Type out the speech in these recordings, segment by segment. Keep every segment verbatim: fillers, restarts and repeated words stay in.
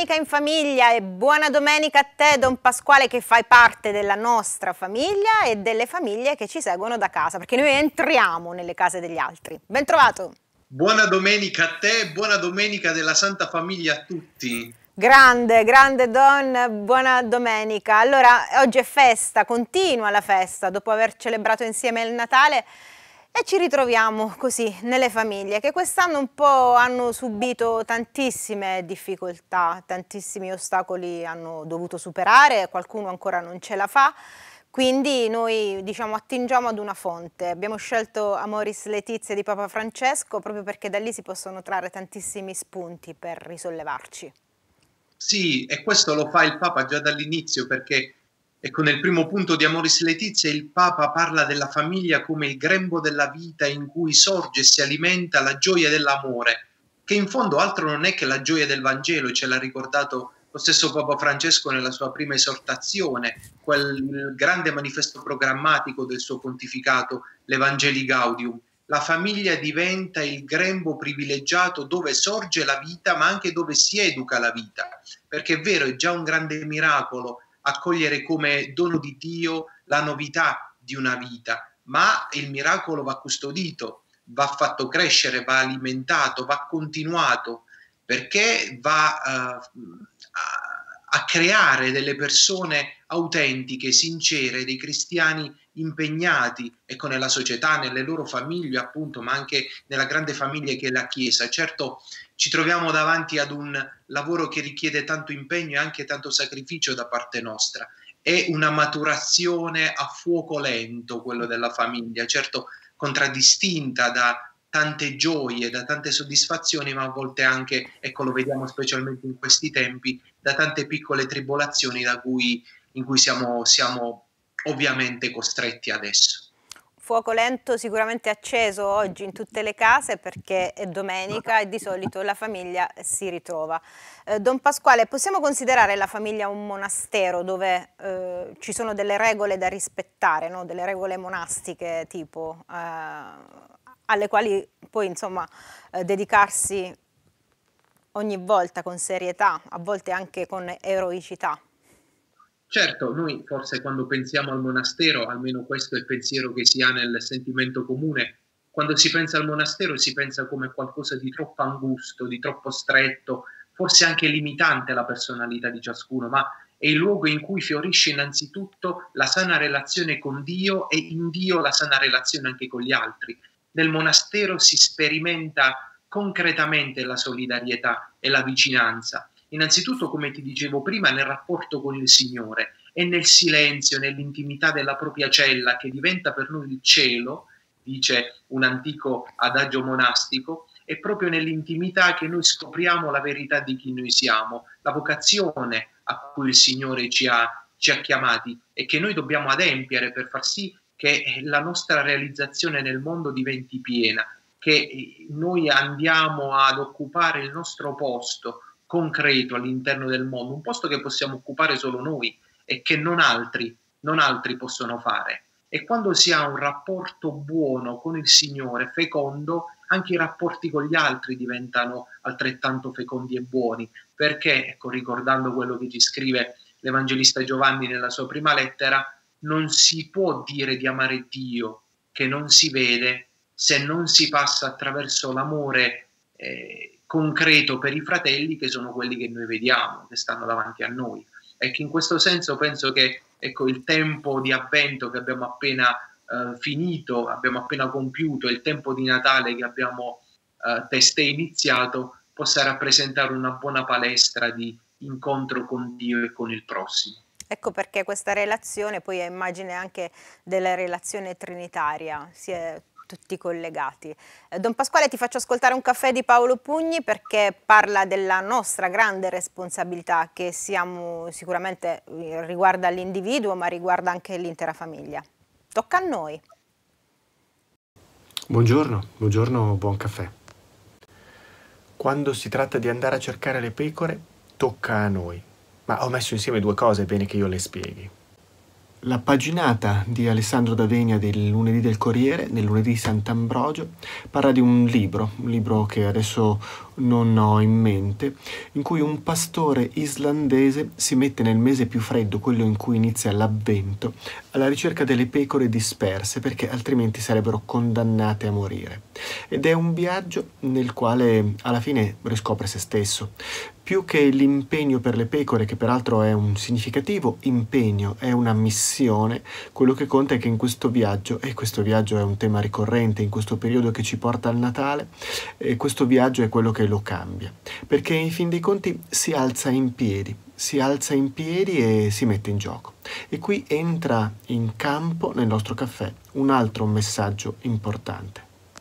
domenica in famiglia e buona domenica a te, Don Pasquale, che fai parte della nostra famiglia e delle famiglie che ci seguono da casa, perché noi entriamo nelle case degli altri. Ben trovato! Buona domenica a te, buona domenica della Santa Famiglia a tutti. Grande, grande Don, buona domenica. Allora, oggi è festa, continua la festa, dopo aver celebrato insieme il Natale, e ci ritroviamo così nelle famiglie che quest'anno un po' hanno subito tantissime difficoltà, tantissimi ostacoli hanno dovuto superare, qualcuno ancora non ce la fa. Quindi noi, diciamo, attingiamo ad una fonte. Abbiamo scelto Amoris Laetitia di Papa Francesco proprio perché da lì si possono trarre tantissimi spunti per risollevarci. Sì, e questo lo fa il Papa già dall'inizio, perché ecco, nel primo punto di Amoris Laetitia il Papa parla della famiglia come il grembo della vita in cui sorge e si alimenta la gioia dell'amore, che in fondo altro non è che la gioia del Vangelo, ce l'ha ricordato lo stesso Papa Francesco nella sua prima esortazione, quel grande manifesto programmatico del suo pontificato, l'Evangelii Gaudium. La famiglia diventa il grembo privilegiato dove sorge la vita, ma anche dove si educa la vita, perché è vero, è già un grande miracolo accogliere come dono di Dio la novità di una vita, ma il miracolo va custodito, va fatto crescere, va alimentato, va continuato, perché va uh, a, a creare delle persone autentiche, sincere, dei cristiani impegnati, ecco, nella società, nelle loro famiglie appunto, ma anche nella grande famiglia che è la Chiesa. Certo, ci troviamo davanti ad un lavoro che richiede tanto impegno e anche tanto sacrificio da parte nostra. È una maturazione a fuoco lento quello della famiglia, certo contraddistinta da tante gioie, da tante soddisfazioni, ma a volte anche, ecco, lo vediamo specialmente in questi tempi, da tante piccole tribolazioni da cui, in cui siamo, siamo ovviamente costretti adesso. Fuoco lento sicuramente acceso oggi in tutte le case perché è domenica e di solito la famiglia si ritrova. Eh, Don Pasquale, possiamo considerare la famiglia un monastero dove eh, ci sono delle regole da rispettare, no? Delle regole monastiche tipo, eh, alle quali poi insomma eh, dedicarsi ogni volta con serietà, a volte anche con eroicità? Certo, noi forse quando pensiamo al monastero, almeno questo è il pensiero che si ha nel sentimento comune, quando si pensa al monastero si pensa come qualcosa di troppo angusto, di troppo stretto, forse anche limitante alla personalità di ciascuno, ma è il luogo in cui fiorisce innanzitutto la sana relazione con Dio e in Dio la sana relazione anche con gli altri. Nel monastero si sperimenta concretamente la solidarietà e la vicinanza. Innanzitutto, come ti dicevo prima, nel rapporto con il Signore e nel silenzio, nell'intimità della propria cella che diventa per noi il cielo, dice un antico adagio monastico, è proprio nell'intimità che noi scopriamo la verità di chi noi siamo, la vocazione a cui il Signore ci ha, ci ha chiamati e che noi dobbiamo adempiere per far sì che la nostra realizzazione nel mondo diventi piena, che noi andiamo ad occupare il nostro posto concreto all'interno del mondo, un posto che possiamo occupare solo noi e che non altri, non altri possono fare. E quando si ha un rapporto buono con il Signore, fecondo, anche i rapporti con gli altri diventano altrettanto fecondi e buoni, perché, ecco, ricordando quello che ci scrive l'Evangelista Giovanni nella sua prima lettera, non si può dire di amare Dio che non si vede se non si passa attraverso l'amore eh, concreto per i fratelli, che sono quelli che noi vediamo, che stanno davanti a noi. E che in questo senso penso che, ecco, il tempo di Avvento che abbiamo appena eh, finito, abbiamo appena compiuto, il tempo di Natale che abbiamo eh, testé iniziato, possa rappresentare una buona palestra di incontro con Dio e con il prossimo. Ecco perché questa relazione poi è immagine anche della relazione trinitaria, si è tutti collegati. Eh, Don Pasquale, ti faccio ascoltare un caffè di Paolo Pugni perché parla della nostra grande responsabilità che siamo sicuramente riguarda l'individuo ma riguarda anche l'intera famiglia. Tocca a noi. Buongiorno, buongiorno, buon caffè. Quando si tratta di andare a cercare le pecore, tocca a noi. Ma ho messo insieme due cose, è bene che io le spieghi. La paginata di Alessandro D'Avenia del lunedì del Corriere, nel lunedì di Sant'Ambrogio, parla di un libro, un libro che adesso non ho in mente, in cui un pastore islandese si mette nel mese più freddo, quello in cui inizia l'avvento, alla ricerca delle pecore disperse perché altrimenti sarebbero condannate a morire. Ed è un viaggio nel quale alla fine riscopre se stesso. Più che l'impegno per le pecore, che peraltro è un significativo impegno, è una missione, quello che conta è che in questo viaggio, e questo viaggio è un tema ricorrente in questo periodo che ci porta al Natale, e questo viaggio è quello che lo cambia, perché in fin dei conti si alza in piedi, si alza in piedi e si mette in gioco. E qui entra in campo nel nostro caffè un altro messaggio importante.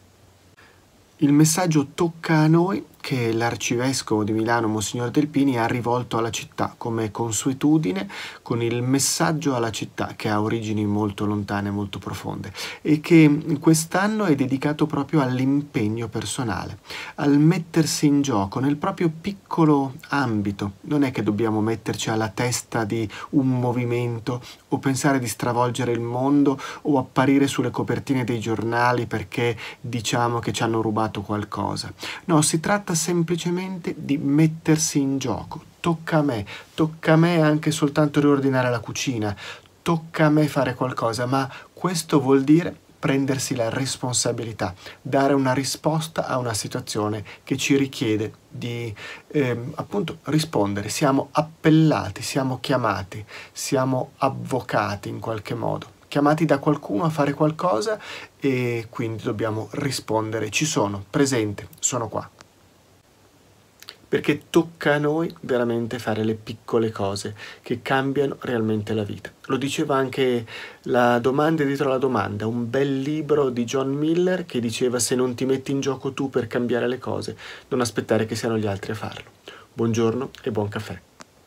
Il messaggio tocca a noi che l'arcivescovo di Milano, Monsignor Delpini, ha rivolto alla città come consuetudine, con il messaggio alla città che ha origini molto lontane, molto profonde, e che quest'anno è dedicato proprio all'impegno personale, al mettersi in gioco nel proprio piccolo ambito. Non è che dobbiamo metterci alla testa di un movimento o pensare di stravolgere il mondo o apparire sulle copertine dei giornali perché diciamo che ci hanno rubato qualcosa. No, si tratta semplicemente di mettersi in gioco. Tocca a me, tocca a me anche soltanto riordinare la cucina, tocca a me fare qualcosa, ma questo vuol dire prendersi la responsabilità, dare una risposta a una situazione che ci richiede di ehm, appunto rispondere. Siamo appellati, siamo chiamati, siamo avvocati in qualche modo, chiamati da qualcuno a fare qualcosa e quindi dobbiamo rispondere. Ci sono, presente, sono qua. Perché tocca a noi veramente fare le piccole cose che cambiano realmente la vita. Lo diceva anche La domanda dietro la domanda, un bel libro di John Miller che diceva: se non ti metti in gioco tu per cambiare le cose, non aspettare che siano gli altri a farlo. Buongiorno e buon caffè.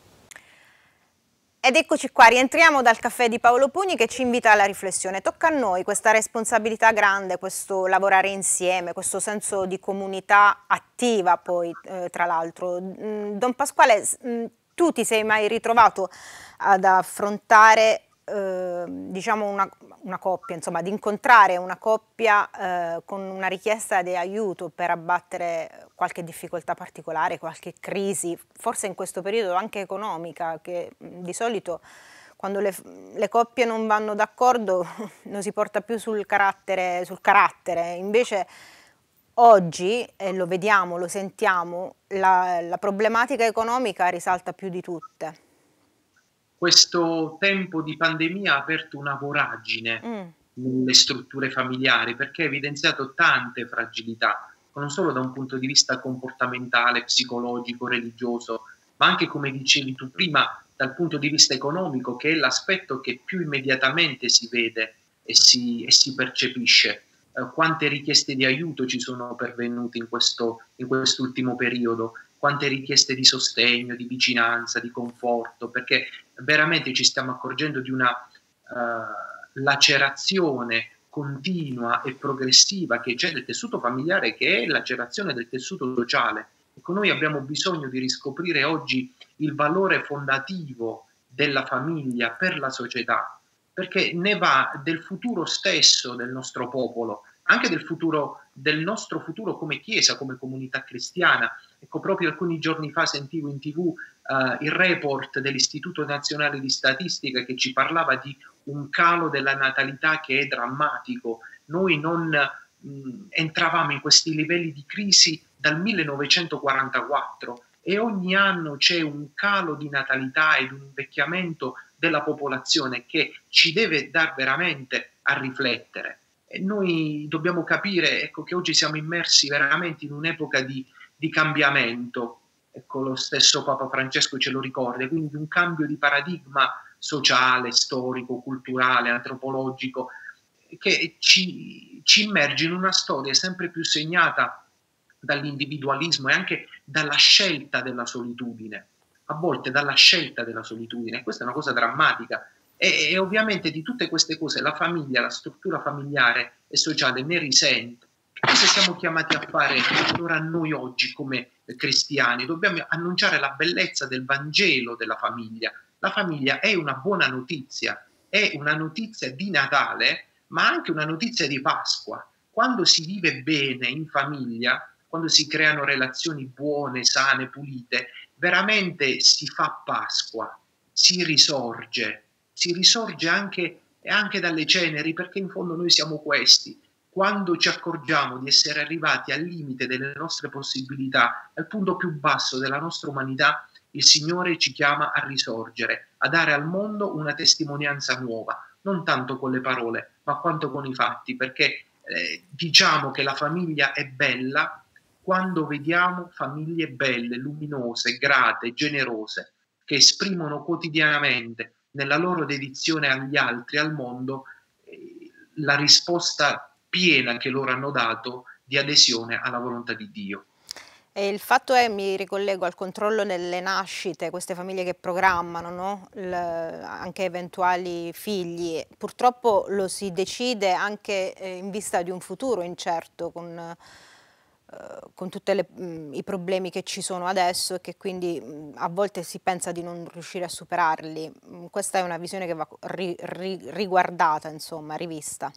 Ed eccoci qua, rientriamo dal caffè di Paolo Pugni che ci invita alla riflessione. Tocca a noi questa responsabilità grande, questo lavorare insieme, questo senso di comunità attiva poi eh, tra l'altro. Don Pasquale, tu ti sei mai ritrovato ad affrontare eh, diciamo una, una coppia, insomma, ad incontrare una coppia eh, con una richiesta di aiuto per abbattere qualche difficoltà particolare, qualche crisi, forse in questo periodo anche economica, che di solito quando le, le coppie non vanno d'accordo non si porta più sul carattere, sul carattere. Invece oggi, e lo vediamo, lo sentiamo, la, la problematica economica risalta più di tutte. Questo tempo di pandemia ha aperto una voragine mm. nelle strutture familiari, perché ha evidenziato tante fragilità, non solo da un punto di vista comportamentale, psicologico, religioso, ma anche, come dicevi tu prima, dal punto di vista economico, che è l'aspetto che più immediatamente si vede e si, e si percepisce. Eh, quante richieste di aiuto ci sono pervenute in questo, in quest'ultimo periodo, quante richieste di sostegno, di vicinanza, di conforto, perché veramente ci stiamo accorgendo di una uh, lacerazione continua e progressiva che c'è del tessuto familiare, che è lacerazione del tessuto sociale. Ecco, noi abbiamo bisogno di riscoprire oggi il valore fondativo della famiglia per la società, perché ne va del futuro stesso del nostro popolo, anche del futuro del nostro futuro come Chiesa, come comunità cristiana. Ecco, proprio alcuni giorni fa sentivo in tv uh, il report dell'Istituto Nazionale di Statistica che ci parlava di un calo della natalità che è drammatico. Noi non mh, entravamo in questi livelli di crisi dal millenovecentoquarantaquattro e ogni anno c'è un calo di natalità ed un invecchiamento della popolazione che ci deve dar veramente a riflettere. E noi dobbiamo capire, ecco, che oggi siamo immersi veramente in un'epoca di, di cambiamento. Ecco, lo stesso Papa Francesco ce lo ricorda, quindi un cambio di paradigma sociale, storico, culturale, antropologico, che ci, ci immerge in una storia sempre più segnata dall'individualismo e anche dalla scelta della solitudine, a volte dalla scelta della solitudine. Questa è una cosa drammatica. E, e ovviamente di tutte queste cose la famiglia, la struttura familiare e sociale ne risente. Che cosa siamo chiamati a fare allora noi oggi come cristiani? Dobbiamo annunciare la bellezza del Vangelo della famiglia. La famiglia è una buona notizia, è una notizia di Natale, ma anche una notizia di Pasqua. Quando si vive bene in famiglia, quando si creano relazioni buone, sane, pulite, veramente si fa Pasqua, si risorge, si risorge anche, anche dalle ceneri, perché in fondo noi siamo questi. Quando ci accorgiamo di essere arrivati al limite delle nostre possibilità, al punto più basso della nostra umanità, il Signore ci chiama a risorgere, a dare al mondo una testimonianza nuova, non tanto con le parole, ma quanto con i fatti, perché eh, diciamo che la famiglia è bella quando vediamo famiglie belle, luminose, grate, generose, che esprimono quotidianamente nella loro dedizione agli altri, al mondo, eh, la risposta piena che loro hanno dato di adesione alla volontà di Dio. E il fatto è, mi ricollego al controllo nelle nascite, queste famiglie che programmano, no? Il, anche eventuali figli, purtroppo lo si decide anche eh, in vista di un futuro incerto, con, eh, con tutti i problemi che ci sono adesso e che quindi mh, a volte si pensa di non riuscire a superarli. Mh, questa è una visione che va ri, ri, riguardata, insomma, rivista.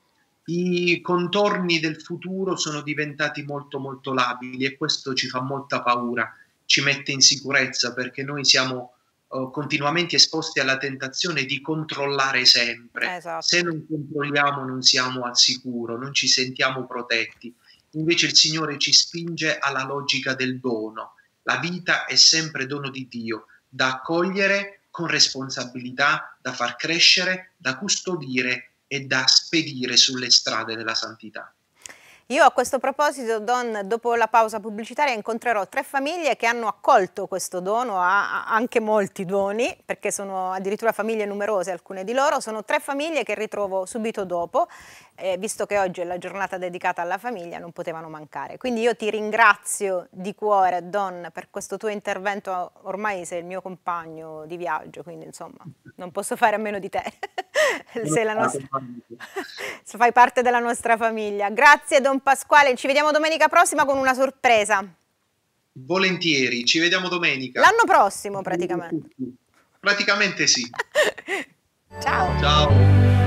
I contorni del futuro sono diventati molto molto labili e questo ci fa molta paura, ci mette in sicurezza, perché noi siamo uh, continuamente esposti alla tentazione di controllare sempre. Esatto. Se non controlliamo non siamo al sicuro, non ci sentiamo protetti. Invece il Signore ci spinge alla logica del dono. La vita è sempre dono di Dio, da accogliere con responsabilità, da far crescere, da custodire e da spedire sulle strade della santità. Io a questo proposito, Don, dopo la pausa pubblicitaria incontrerò tre famiglie che hanno accolto questo dono, anche molti doni, perché sono addirittura famiglie numerose alcune di loro. Sono tre famiglie che ritrovo subito dopo, eh, visto che oggi è la giornata dedicata alla famiglia, non potevano mancare. Quindi io ti ringrazio di cuore, Don, per questo tuo intervento. Ormai sei il mio compagno di viaggio, quindi insomma non posso fare a meno di te. Sei la nostra... Fai parte della nostra famiglia. Grazie Don Pasquale, ci vediamo domenica prossima con una sorpresa. Volentieri, ci vediamo domenica. L'anno prossimo praticamente. Praticamente sì. Ciao. Ciao.